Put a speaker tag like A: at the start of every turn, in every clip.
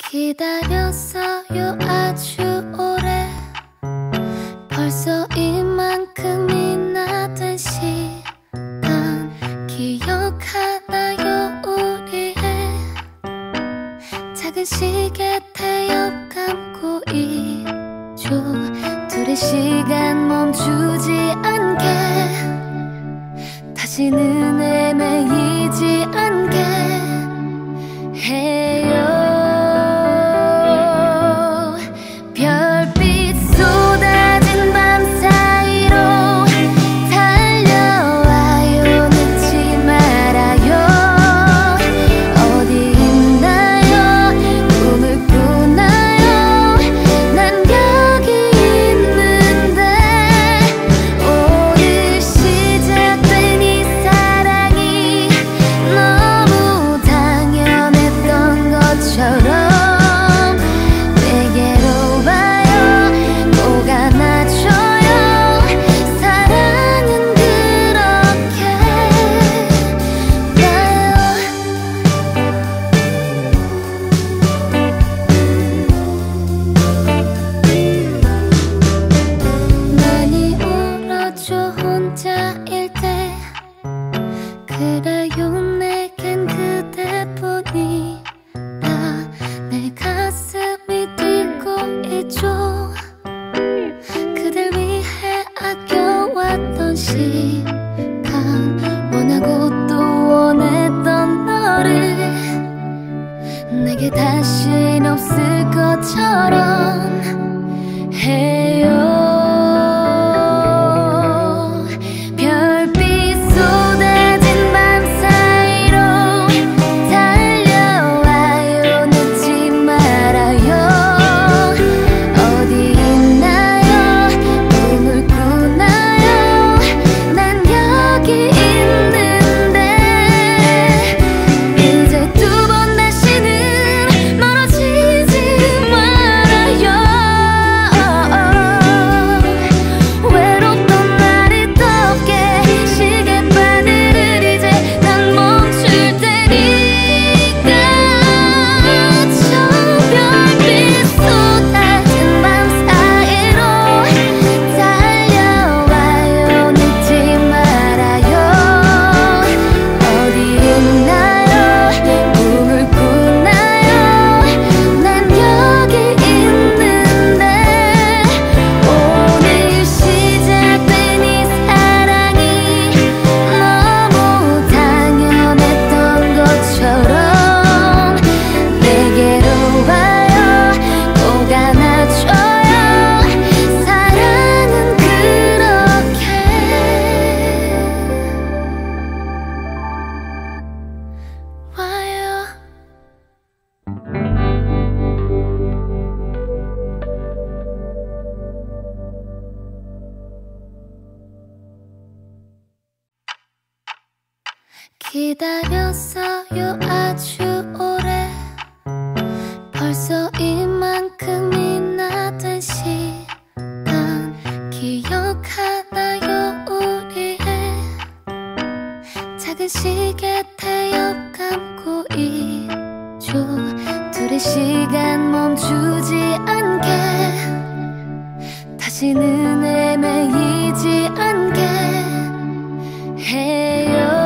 A: 기다렸어요 아주 오래. 벌써 이만큼이나 된 시간 기억하나요 우리의 작은 시계 태엽 감고 있죠. 둘의 시간 멈추지 않게 다시는 헤매이지 않게 해요. 별빛 쏟아진 밤 사이로 달려와요. 늦지 말아요. 어디 있나요? 꿈을 꾸나요? 난 여기 있는데. 오늘 시작된 이 사랑이 너무 당연했던 것처럼 혼자일 때 그래요. 내겐 그대뿐이라 내 가슴이 뛰고 있죠. 그댈 위해 아껴왔던 시간 원하고 또 원했던 너를 내게 다신 없을 것처럼 해요. 기다렸어요 아주 오래. 벌써 이만큼이나 된 시간 기억하나요 우리의 작은 시계 태엽 감고 있죠. 둘의 시간 멈추지 않게 다시는 헤매이지 않게 해요.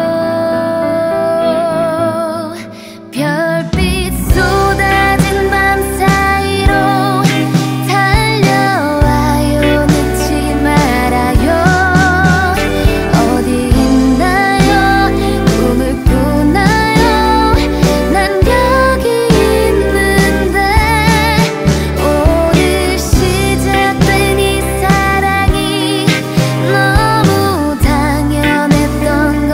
A: 너무 당연했던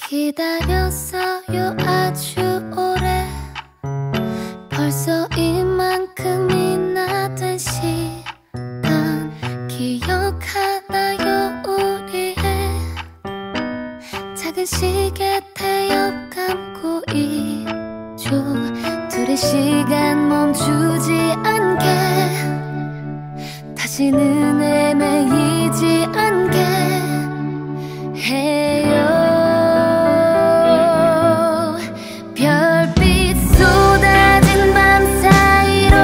A: 기다렸어요 아주 오래. 벌써 이만큼이나 된 시간 기억하나요 우리의 작은 시계 태엽 감고 있죠. 둘의 시간 멈추지 않게 다시는 헤매이지 않게 해요. 별빛 쏟아진 밤 사이로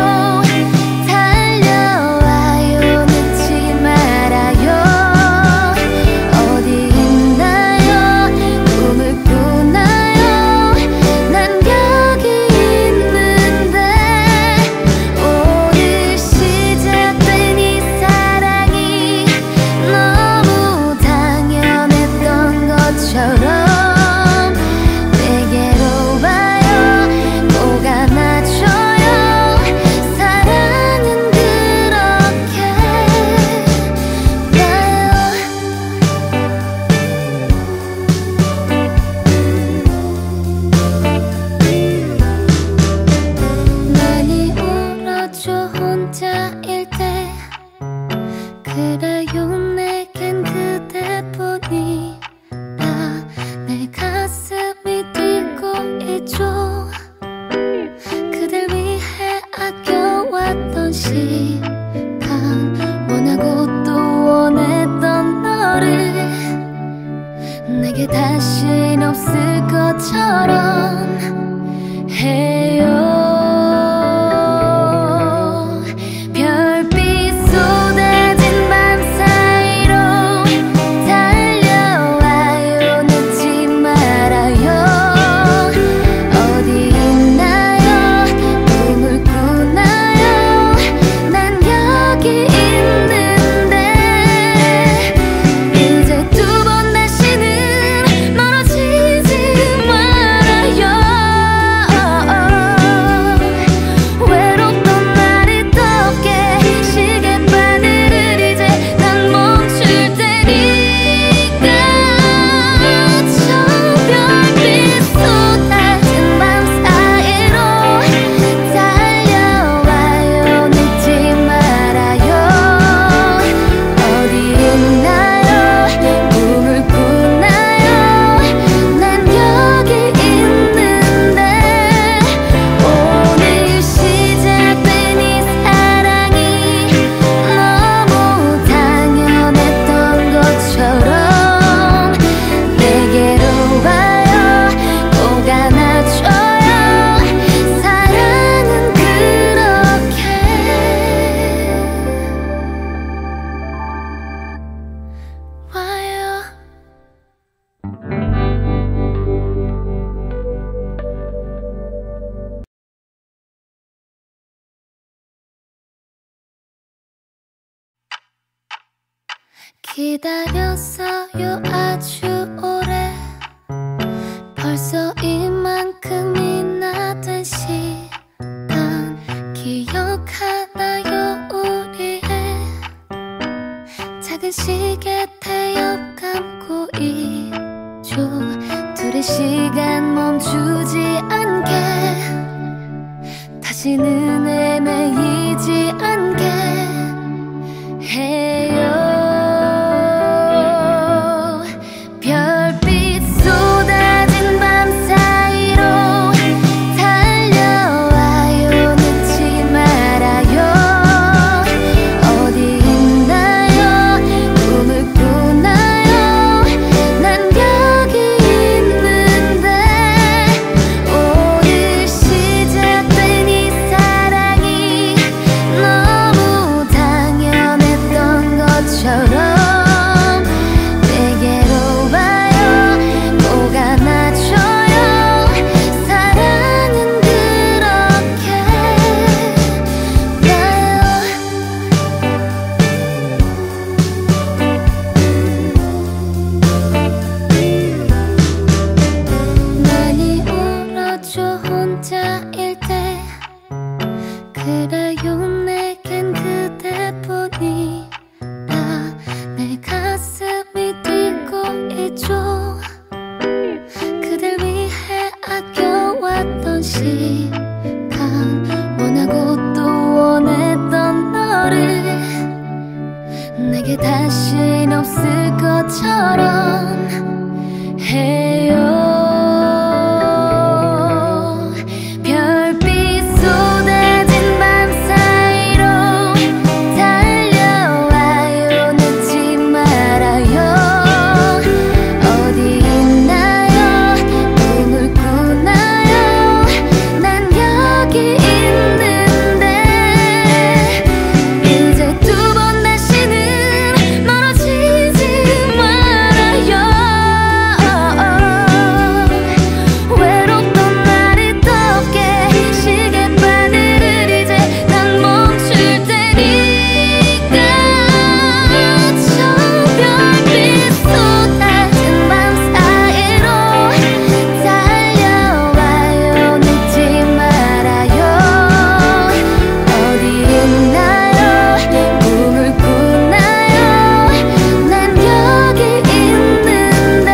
A: 달려와요. 늦지 말아요. 어디 있나요? 꿈을 꾸나요? 난 여기 있는데. 오늘 시작된 이 사랑이 너무 당연했던 것처럼 혼자일 때 그래요. 내겐 그대뿐이라 내 가슴이 뛰고 있죠. 그댈 위해 아껴왔던 시간 원하고 또 원했던 너를 내게 다신 없을 것처럼 해요. 기다렸어요 아주 오래. 벌써 이만큼이나 된 시간 기억하나요 우리의 작은 시계 태엽 감고 있죠. 둘의 시간 멈추지 않게 다시는 헤매이지 않게 해요. 사랑이 없을 것처럼 해요. 별빛 쏟아진 밤 사이로 달려와요. 늦지 말아요. 어디 있나요? 꿈을 꾸나요? 난 여기 있는데 이제 두 번 다시는 멀어지지 말아요. 외롭던 날이 덥게 시계바늘을 이제 난 멈출 테니까. 저 별빛 쏟아진 밤 사이로 달려와요. 늦지 말아요. 어디 있나요? 꿈을 꾸나요? 난 여기 있는데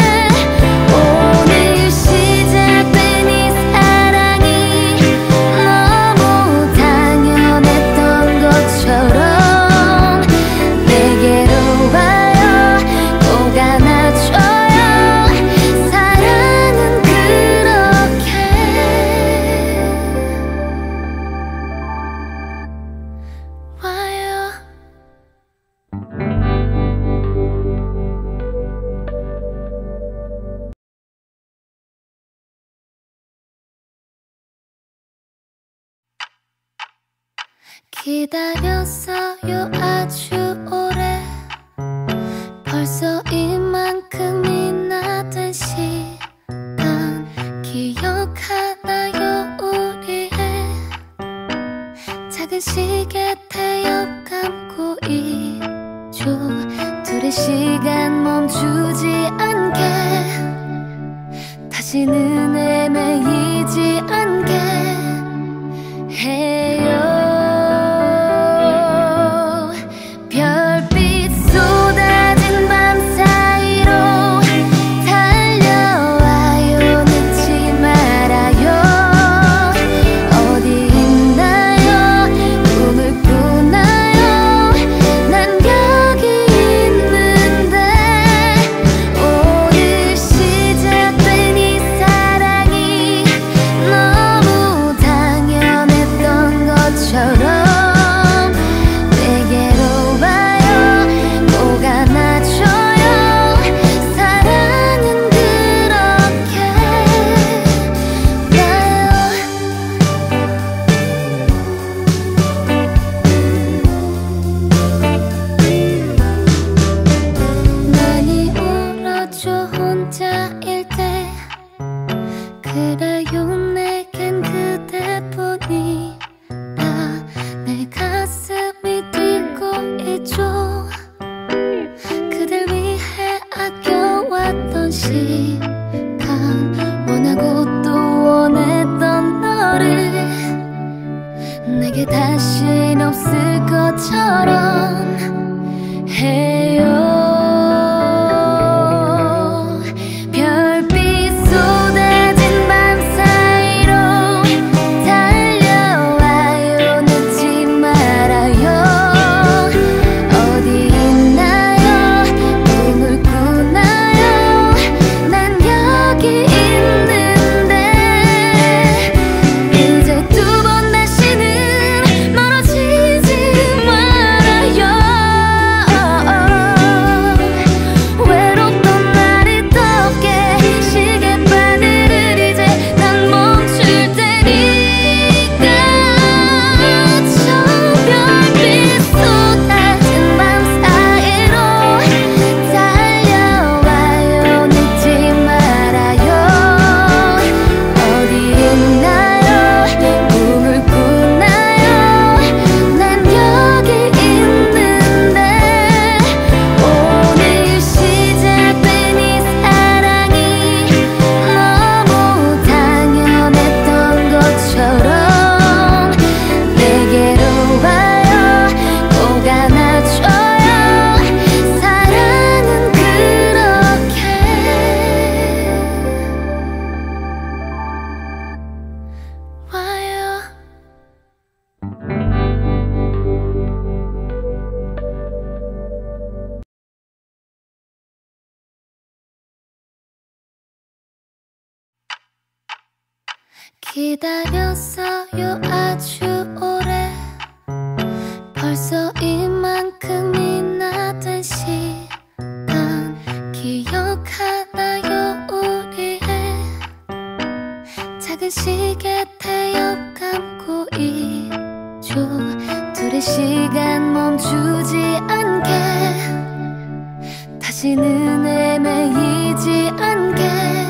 A: 오늘 시작된 이 사랑이 너무 당연했던 것처럼 내게로 와요. 꼭 안아줘요. 사랑은 그렇게 와요. 기다렸어요 아주 오래. 벌써 이만큼이나 된 시간 기억하나요? 우리의 작은 시계 태엽 감고 있죠. 둘의 시간 멈추지 않게 다시는 헤매이지 않게 해요. 별빛 쏟아진 밤 사이로 달려와요. 늦지 말아요. 어디 있나요? 꿈을 꾸나요? 난 여기 있는데 오늘 시작된 이 사랑이 너무 당연했던 것처럼 내게로 와요. 꼭 안아줘요. 사랑은 그렇게 많이 울어줘 혼자일 때. 그래요 내겐 그대뿐이라 내 가슴이 뛰고 있죠. 그댈 위해 아껴왔던 시간 원하고 또 원했던 너를 내게 다신 없을 것처럼 해요. 별빛 쏟아진 밤 사이로 달려와요. 늦지 말아요. 어디 있나요? 꿈을 꾸나요? 난 여기 있는데 이제 두 번 다시는 멀어지지 말아요. 외롭던 날이 덥게 시계바늘을 이제 난 멈출 테니까. 저 별빛 쏟아진 밤 사이로 달려와요. 늦지 말아요. 어디 있나요? 꿈을 꾸나요? 난 여기 있는데 오늘 시작된 이 사랑이 너무 당연했던 것처럼 내게로 와요. 꼭 기다렸어요 아주 오래. 벌써 이만큼이나 된 시간 기억하나요 우리의 작은 시계 태엽 감고 있죠. 둘의 시간 멈추지 않게 다시는 헤매이지 않게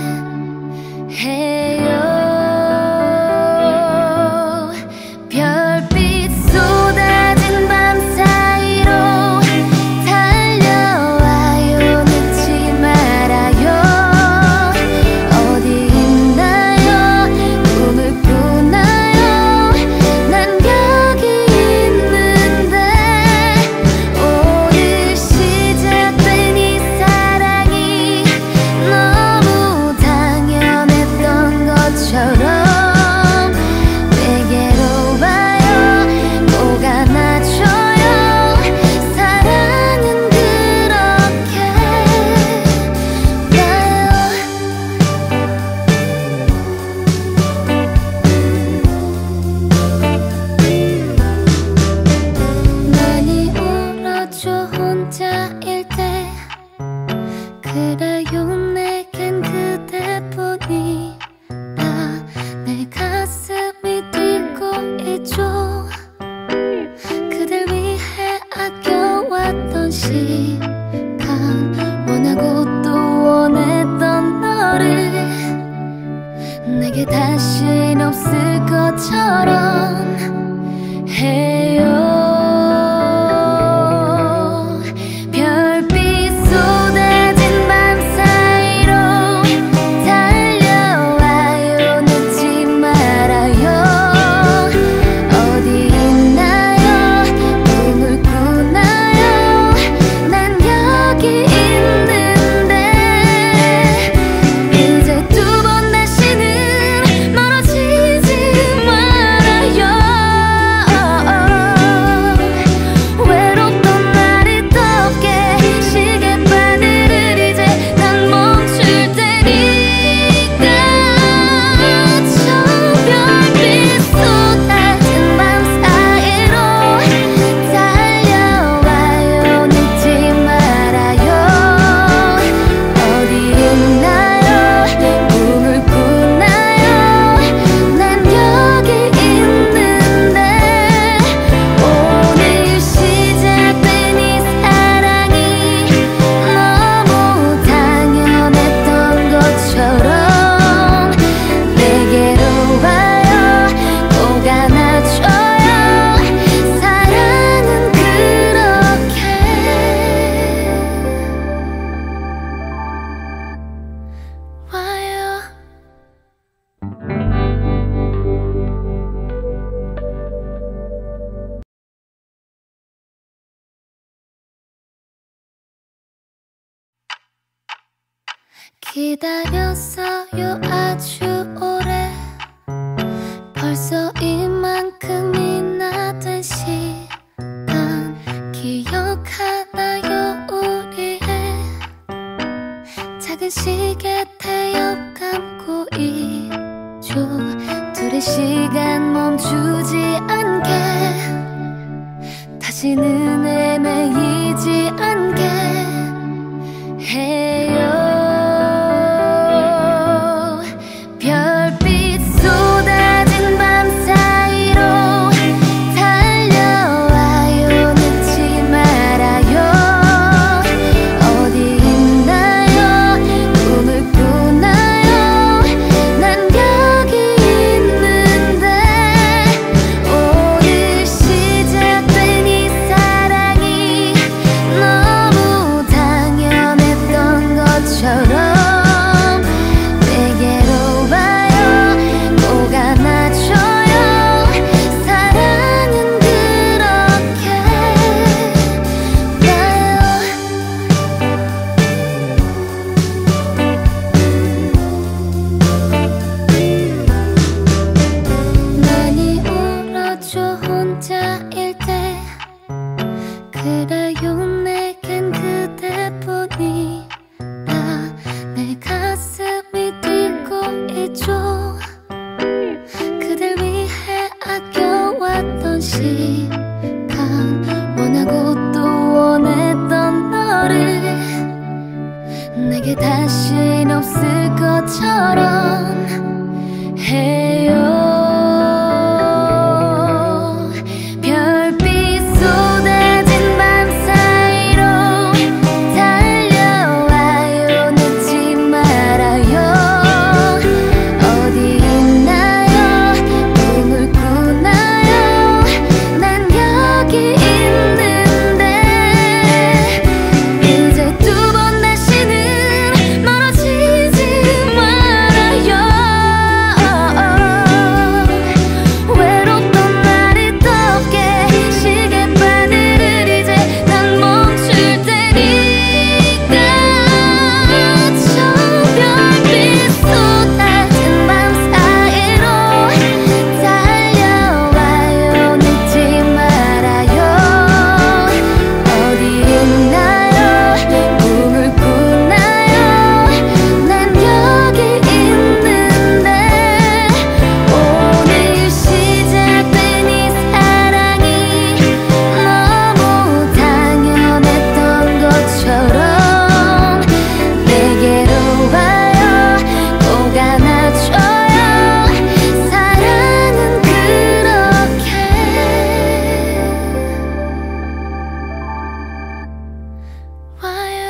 A: 해요. 별빛 쏟아진 밤 사이로 달려와요. 늦지 말아요. 어디 있나요? 꿈을 꾸나요? 난 여기 있는데. 오늘 시작된 이 사랑이 너무 당연했던 것처럼 혼자일 때 그래요. 내겐 그대뿐이라 내 가슴이 뛰고 있죠. 그댈 위해 아껴왔던 시간 원하고 또 원했던 너를 내게 다신 없을 것처럼 해요. 기다렸어요 아주 오래. 벌써 이만큼이나 된 시간 기억하나요 우리의 작은 시계 태엽 감고 있죠. 둘의 시간 멈추지 않게 다시는 헤매이지 않게 해요. 별빛 쏟아진 밤 사이로 달려와요. 늦지 말아요. 어디 있나요? 꿈을 꾸나요? 난 여기 있는데. 오늘 시작된 이 사랑이 너무 당연했던 것처럼 혼자일 때 그래요. 내겐 그대뿐이라 내 가슴이 뛰고 있죠. 내게 다신 없을 것처럼 해요. 별빛 쏟아진 밤 사이로 달려와요. 늦지 말아요. 어디 있나요? 꿈을 꾸나요? 난 여기 있는데 이제 두 번 다시는 멀어지지 말아요. 외롭던 날이 덥게 시계바늘을 이제 난 멈출 테니까. 저 별빛 쏟아진 밤 사이로 달려와요. 늦지 말아요. 어디 있나요? 꿈을 꾸나요? 난 여기 있는데 오늘 시작된 이 사랑이 너무 당연했던 것처럼 내게로 와요. 꼭 안아줘요. 사랑은 그렇게 와요.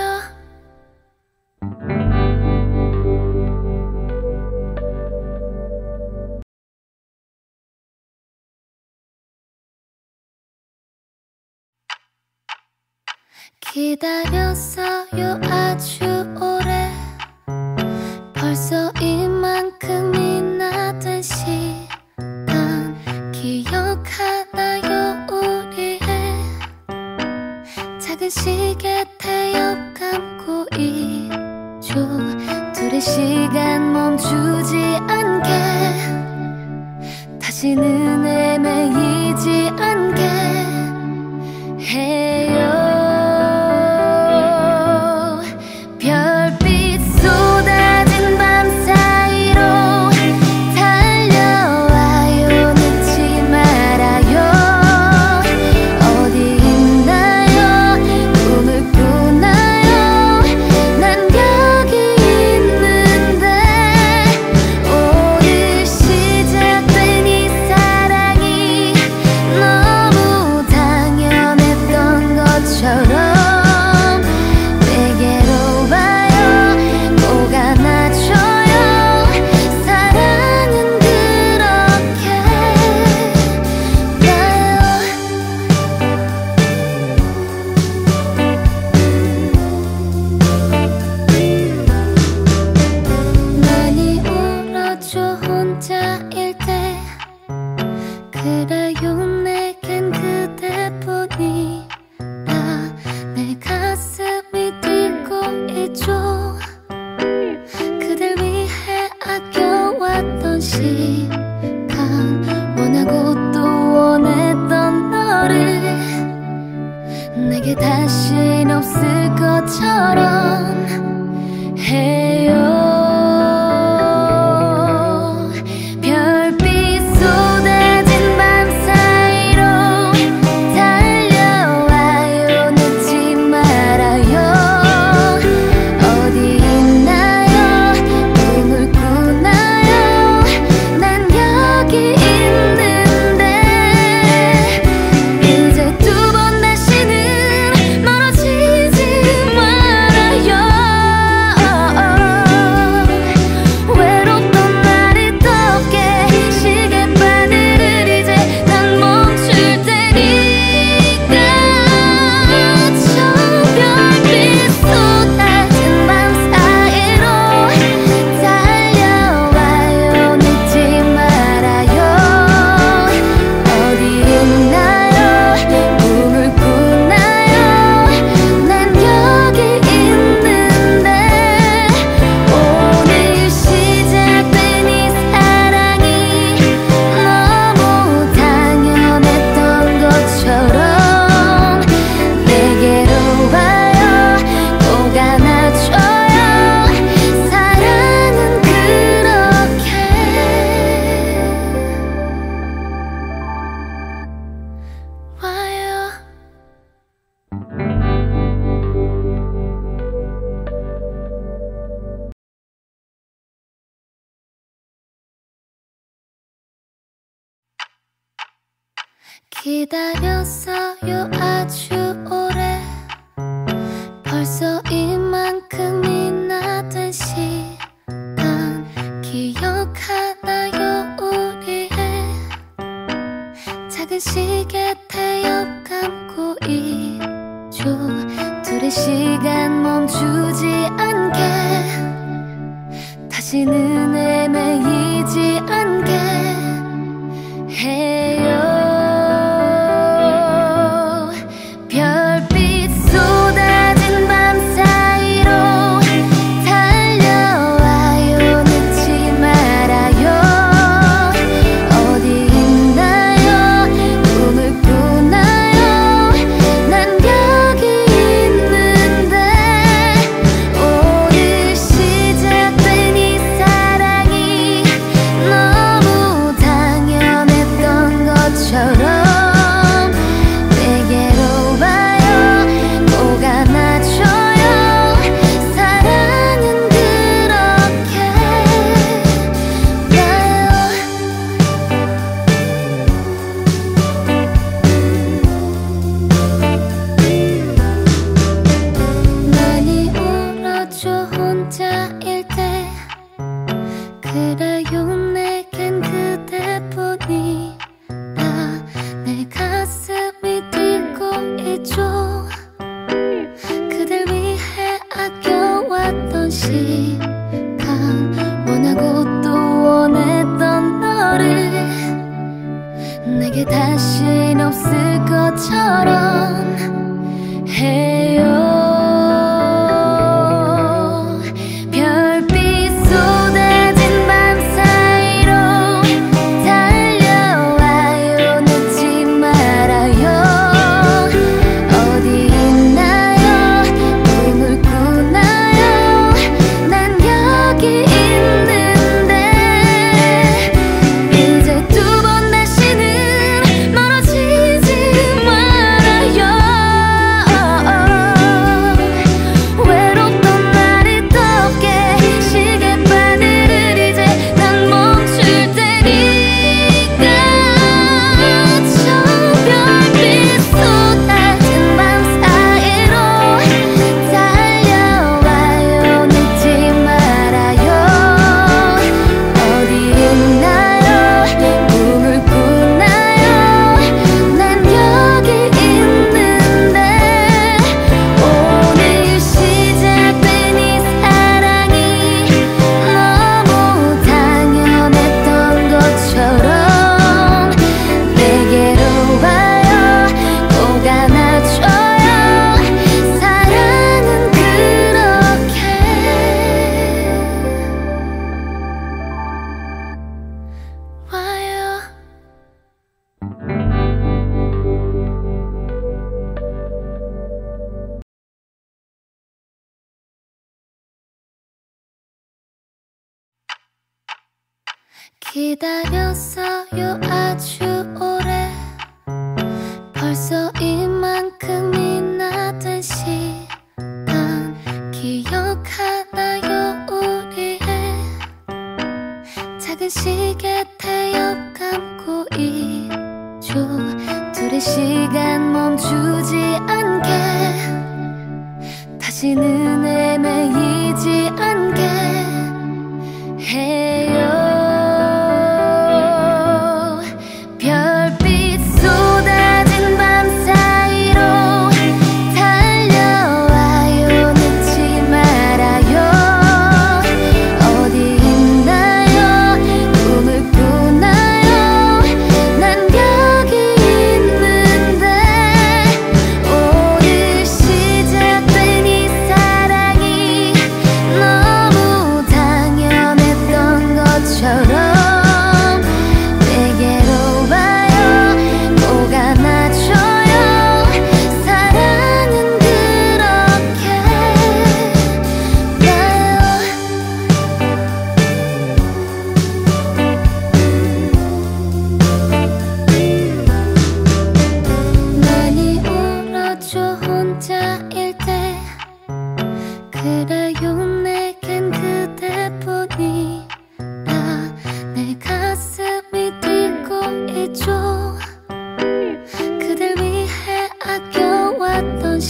A: 기다렸어요 아주 오래. 벌써 이만큼이나 된 시간 기억하나요? 우리의 작은 시계 태엽 감고 있죠. 둘의 시간 멈추지 않게 다시는 헤매이지 않게 해요. 별빛 쏟아진 밤 사이로 달려와요. 늦지 말아요. 어디 있나요? 꿈을 꾸나요? 난 여기 있는데 오늘 시작된 이 사랑이 너무 당연했던 것처럼 내게로 와요. 꼭 안아줘요. 사랑은 그렇게 많이 울어줘 혼자일 때. 그래요 내겐 그대뿐이라 내 가슴이 뛰고 있죠. 그댈 위해 아껴왔던 시간 원하고 또 원했던 너를 내게 다신 없을 것처럼 해요. 별빛 쏟아진 밤 사이로 달려와요. 늦지 말아요. 어디 있나요? 꿈을 꾸나요? 난 여기 있는데 이제 두 번 다시는 멀어지지 말아요. 기다렸어요 아주 오래 벌써 이만큼이나 된 시간 기억하나요 우리의 작은 시계 태엽 감고 있죠 둘의 시간 멈추지 않게 다시는 헤매이지 않게 해요 별빛 쏟아진 밤 사이로 달려와요 늦지 말아요 어디 있나요 꿈을 꾸나요 난 여기 있는데 오늘 시작된 이 사랑이 너무 당연했던 것처럼 혼자일 때 그래요 내겐 그대뿐이라 내 가슴이 뛰고 있죠 그댈 위해 아껴왔던 시간 원하고 또 원했던 너를 내게 다신 없을 것처럼 해요 기다렸어요 아주 오래 벌써 이만큼이나 된 시간 기억하나요 우리의 작은 시계 태엽 감고 있죠 둘의 시간 멈추지 않게 다시는 헤매이지 않게 해요 별빛 쏟아진 밤 사이로 달려와요 늦지 말아요 어디 있나요 꿈을 꾸나요 난 여기 있는데 오늘 시작된 이 사랑이 너무 당연했던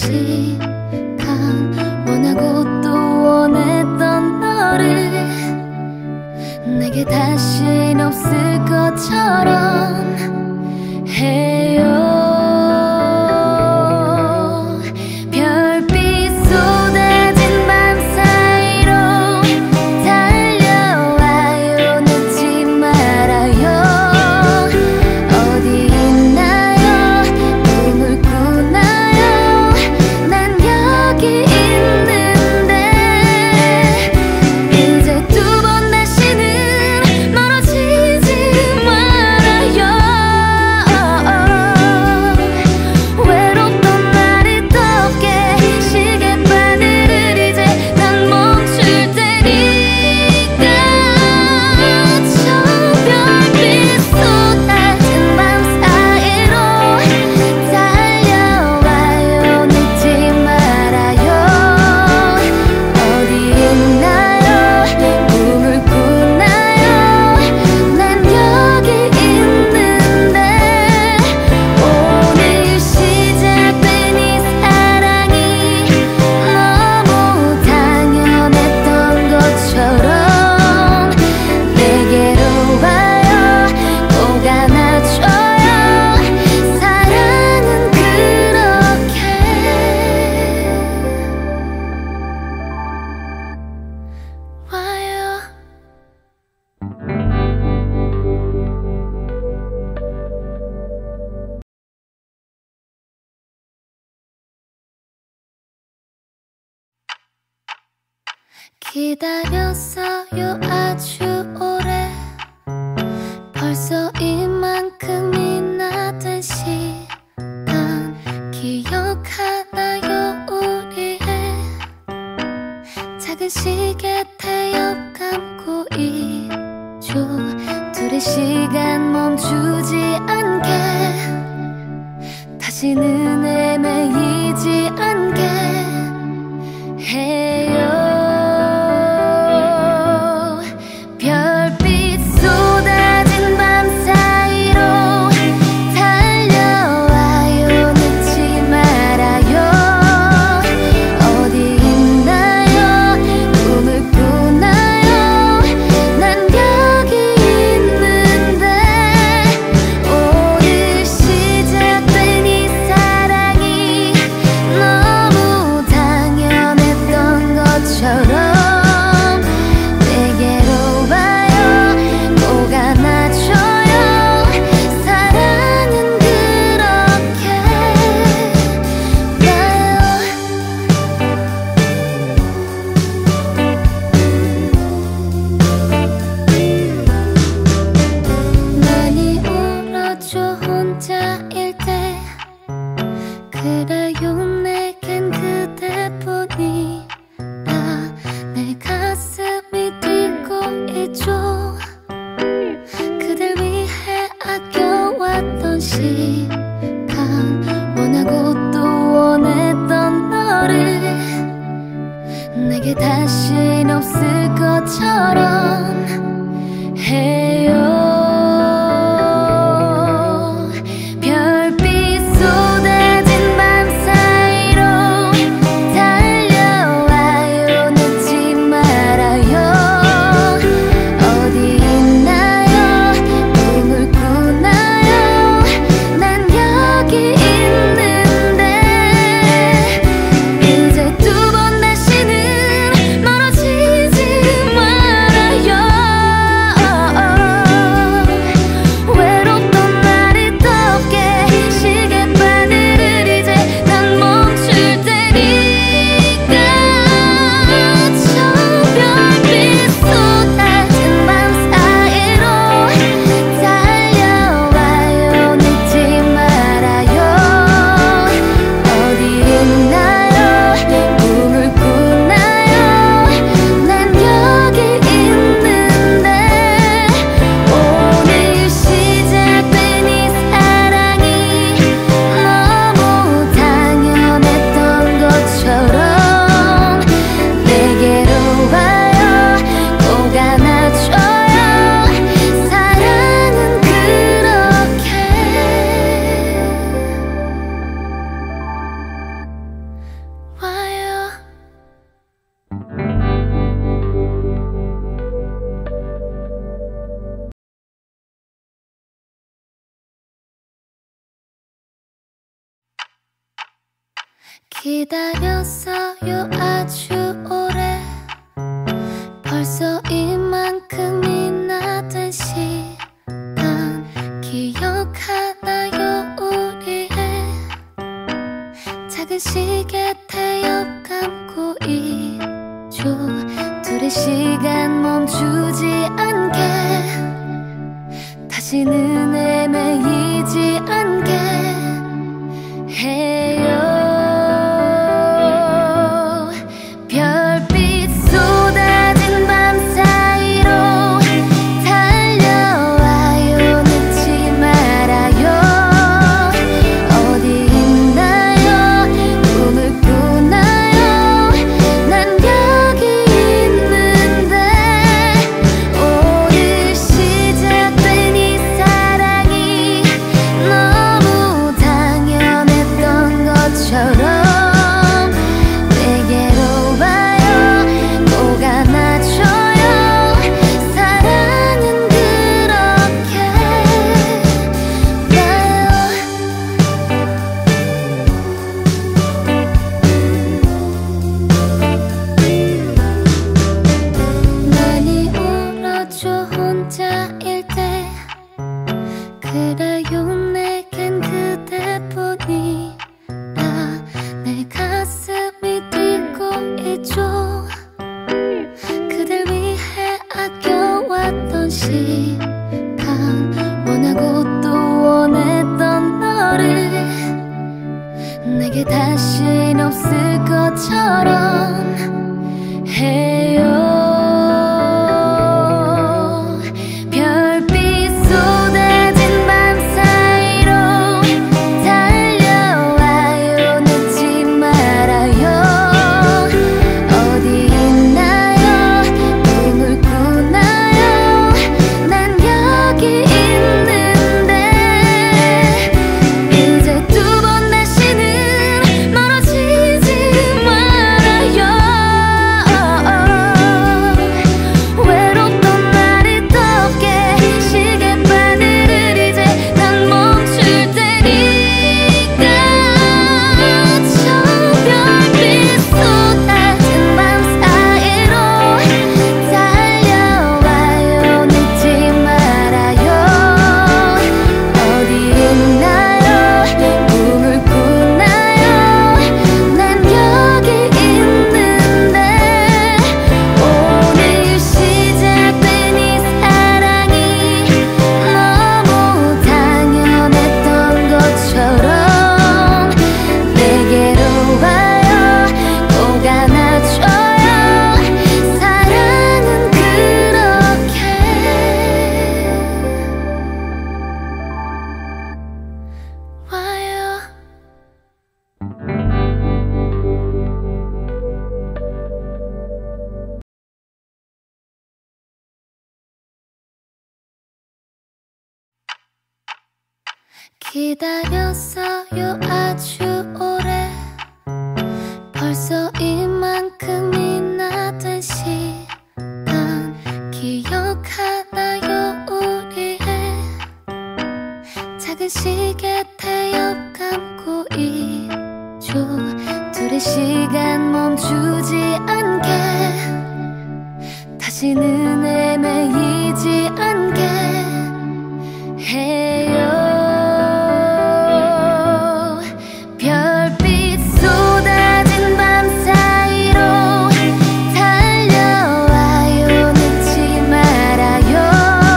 A: 시간 원하고 또 원했던 너를 내게 다신 없을 것처럼 해요. 기다렸어요 아주 오래 벌써 이만큼이나 된 시간 기억하나요 우리의 작은 시계 태엽 감고 있죠 둘의 시간 멈추지 않게 다시는 헤매이지 않게 해요. 내게 다신 없을 것처럼 해요. 별빛 쏟아진 밤 사이 기다렸어요 아주 오래. 벌써 이만큼이나 된 시간 기억하나요 우리의 작은 시계 태엽 감고 있죠. 둘의 시간 멈추지 않게 다시는 헤매이지 않게 해요. 별빛 쏟아진 밤 사이로 달려와요. 늦지 말아요. 어디 있나요? 꿈을 꾸나요? 난 여기 있는데. 오늘 시작된 이 사랑이 너무 당연했던 것처럼 혼자일 때 그래요. 내겐 그대뿐이라 내 가슴이 뛰고 있죠. 그댈 위해 아껴왔던 시간 원하고 또 원했던 너를 내게 다신 없을 것처럼 해요. 기다렸어요 아주 오래. 벌써 이만큼이나 된 시간 기억하나요 우리의 작은 시계 태엽 감고 있죠. 둘의 시간 멈추지 않게 다시는 헤매이지 않게 해요. 별빛 쏟아진 밤 사이로 달려와요. 늦지 말아요.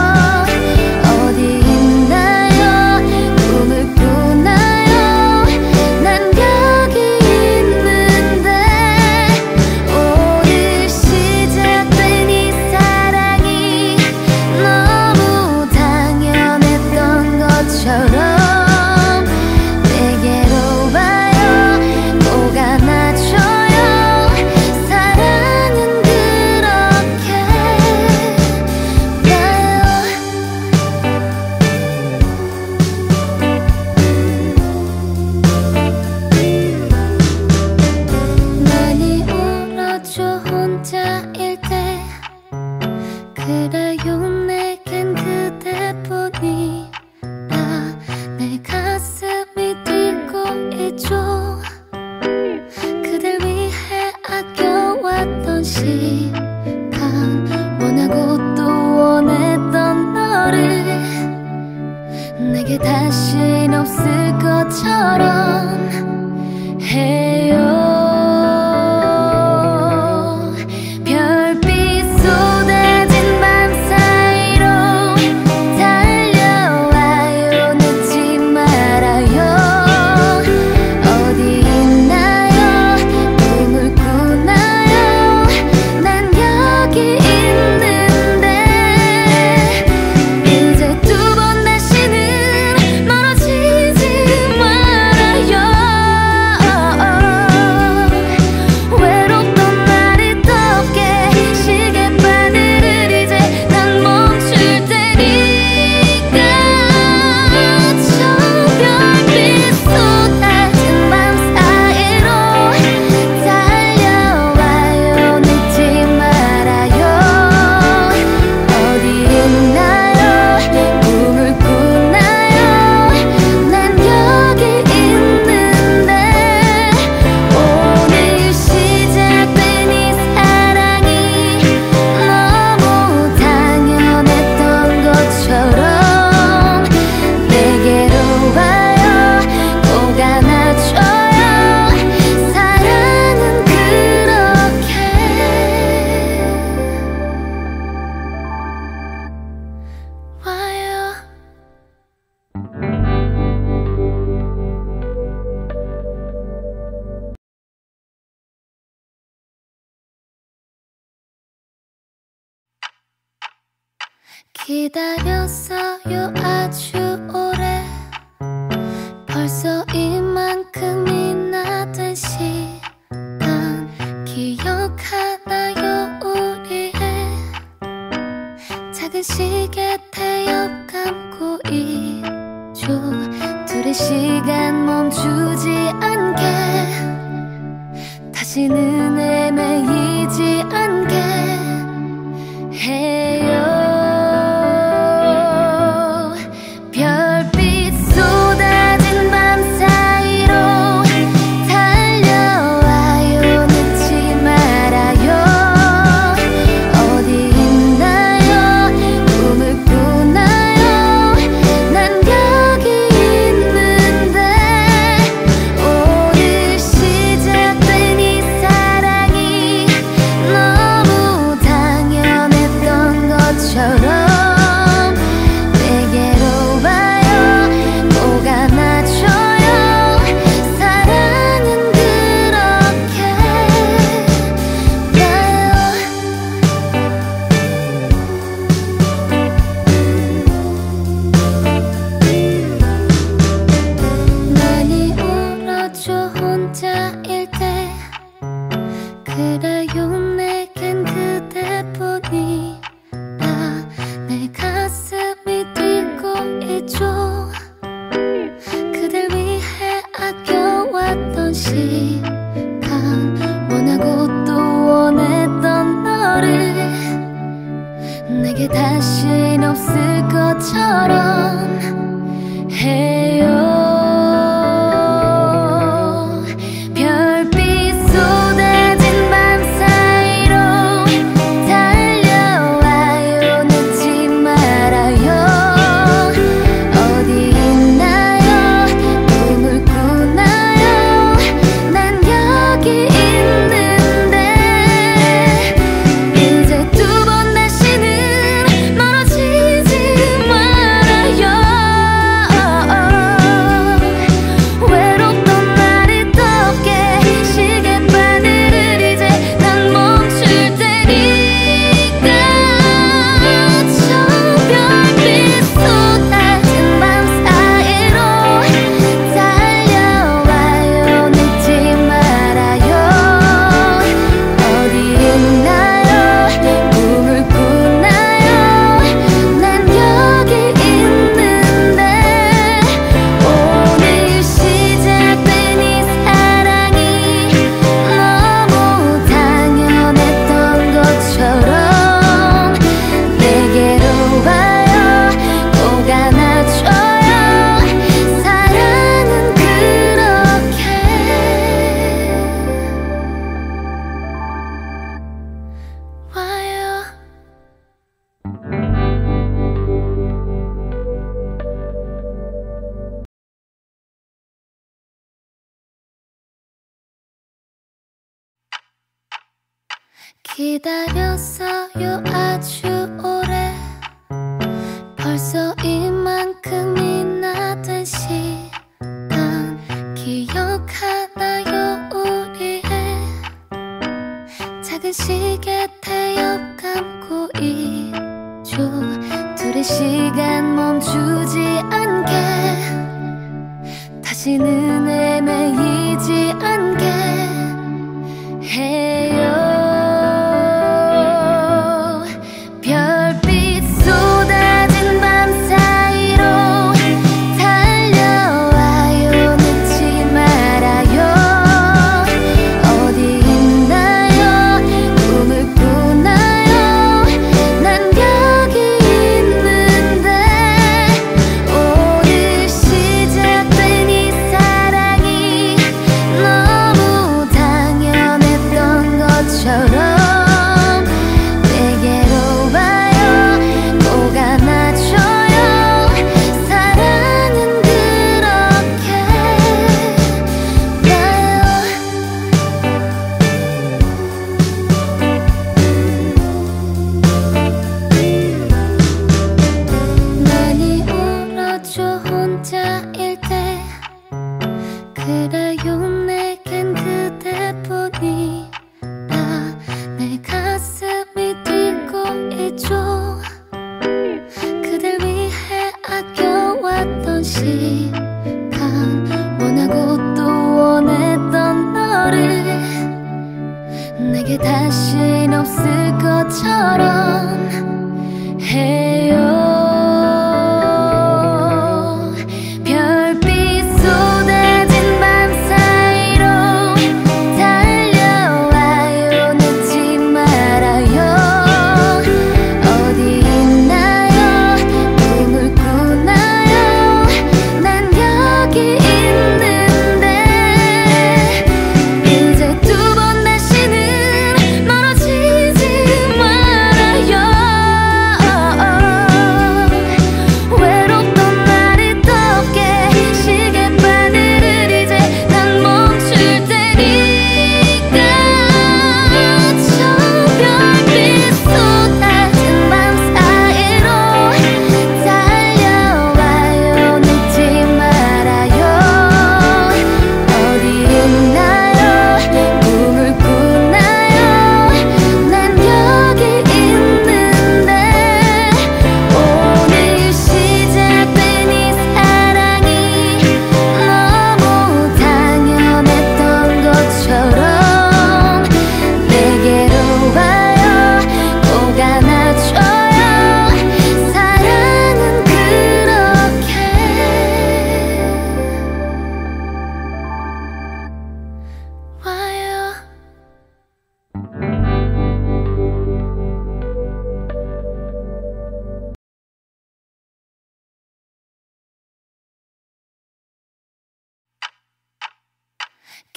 A: 어디 있나요? 꿈을 꾸나요? 난 여기 있는데. 오늘 시작된 이 사랑이 기다렸어요 아주 오래. 벌써 이만큼이나 된 시간 기억하나요 우리의 작은 시계 태엽 감고 있죠. 둘의 시간 멈추지 않게 다시는 헤매이지 않게 해요. 별빛 쏟아진 밤 사이로 달려와요. 늦지 말아요. 어디 있나요? 꿈을 꾸나요? 난 여기 있는데. 오늘 시작된 이 사랑이 너무 당연했던 것처럼 혼자일 때 그래요. 내겐 그대뿐이라 내 가슴이 뛰고 있죠. 그댈 위해 아껴왔던 시간 원하고 또 원했던 너를 내게 다신 없을 것처럼 해요. 기다렸어요 아주 오래. 벌써 이만큼이나 된 시간 기억하나요 우리의 작은 시계 태엽 감고 있죠. 둘의 시간 멈추지 않게 다시는 헤매이지 않게 해요. 별빛 쏟아진 밤 사이로 달려와요. 늦지 말아요. 어디 있나요? 꿈을 꾸나요? 난 여기 있는데. 오늘 시작된 이 사랑이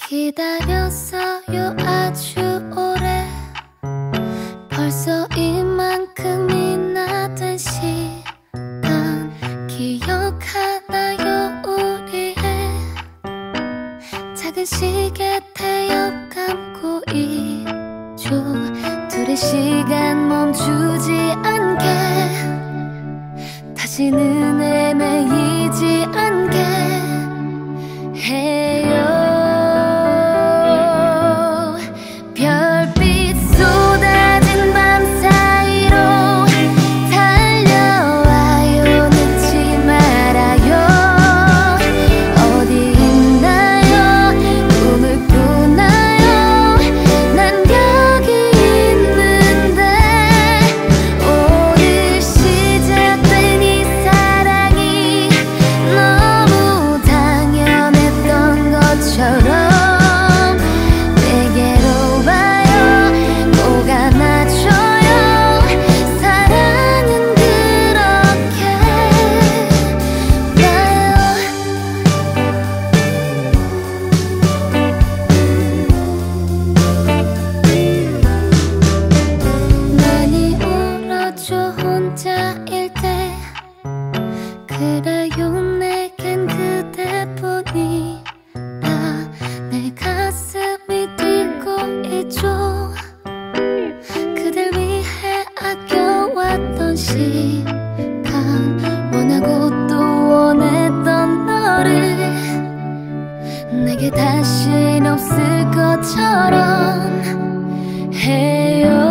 A: 기다렸어요 아주 오래. 벌써 이만큼이나 된 시간 기억하나요 우리의 작은 시계 태엽 감고 있죠. 둘의 시간 멈추지 않게 다시는 헤매이지 않게 해요. 별빛 쏟아진 밤 사이로 달려와요. 늦지 말아요. 어디 있나요? 꿈을 꾸나요? 난 여기 있는데. 오늘 시작된 이 사랑이 너무 당연했던 것처럼 혼자일 때 그래요. 내겐 그대뿐이라 내 가슴이 뛰고 있죠. 그댈 위해 아껴왔던 시간 원하고 또 원했던 너를 내게 다신 없을 것처럼 해요.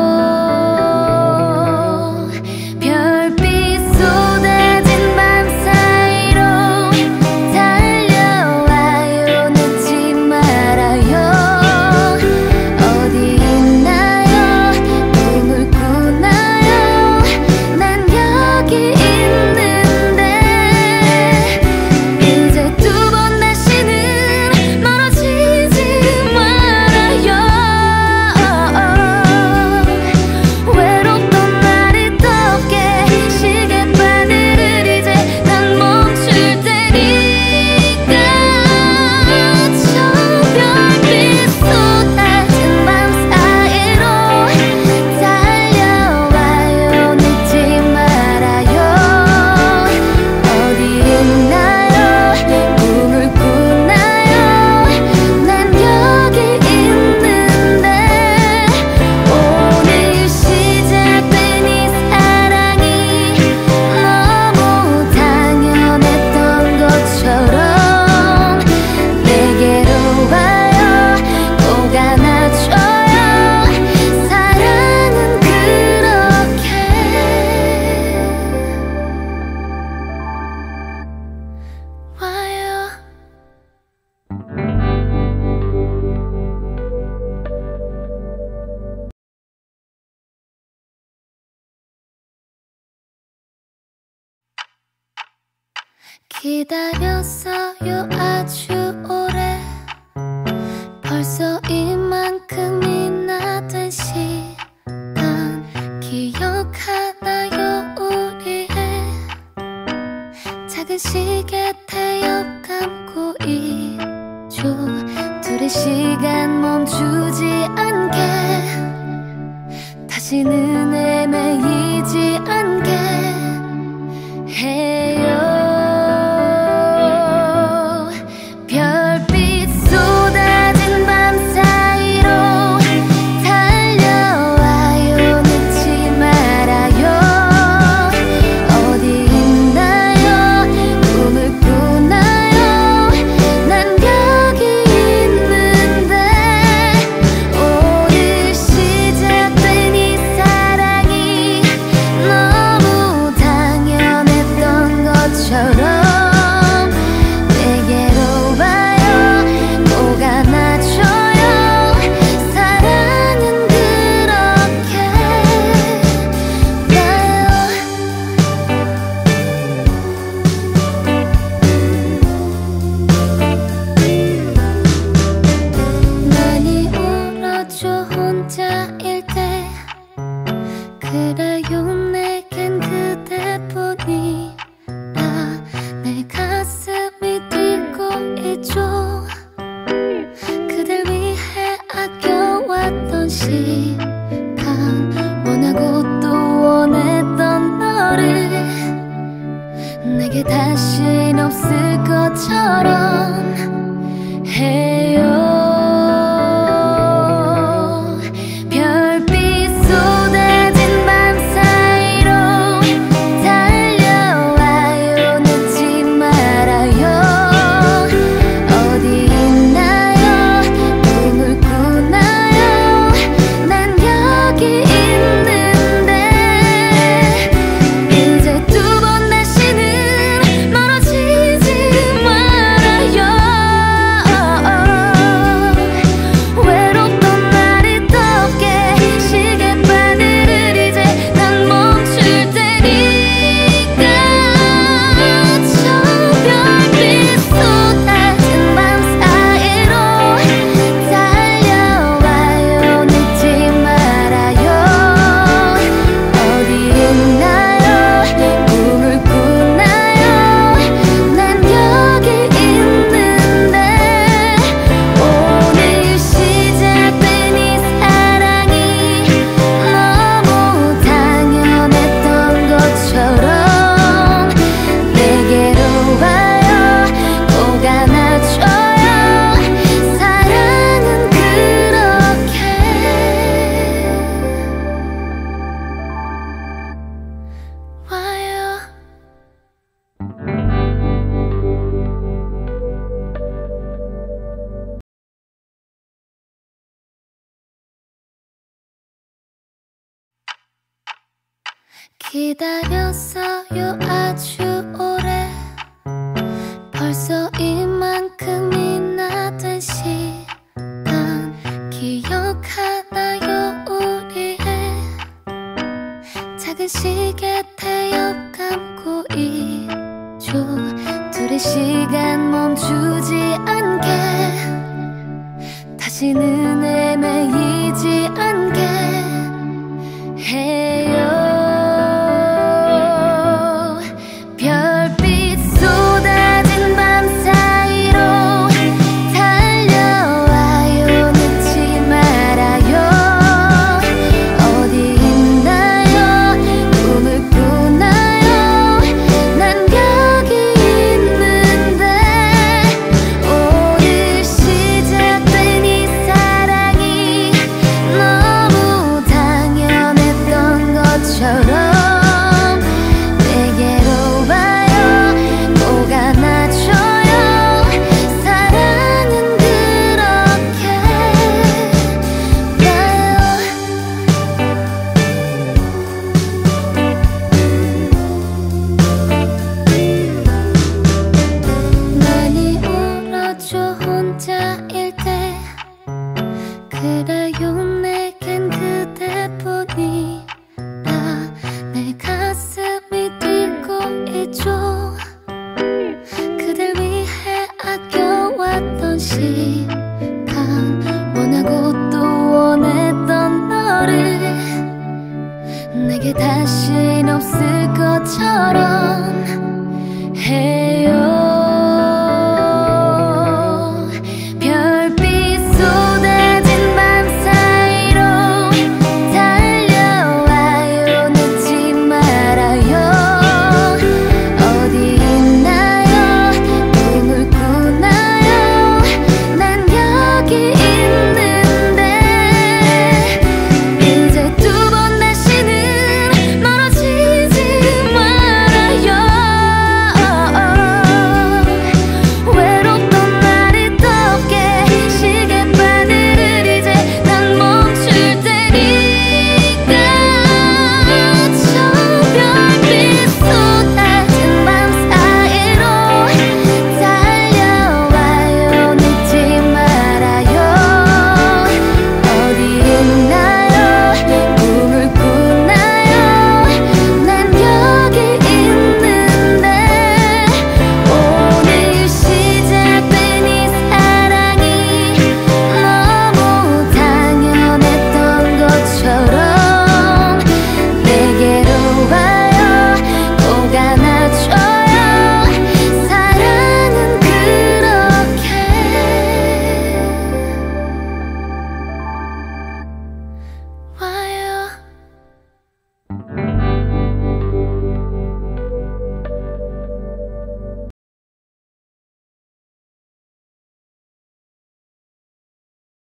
A: 기다렸어요 아주 오래. 벌써 이만큼이나 된 시간 기억하나요 우리의 작은 시계 태엽 감고 있죠. 둘의 시간 멈추지 않게 다시는 헤매이지 않게 해요. 너무 당연했던 기다렸어요 아주 오래 벌써 이만큼이나 된 시간 기억하나요 우리의 작은 시계 태엽 감고 있죠 둘의 시간 멈추지 않게 다시는 헤매이지 않게 해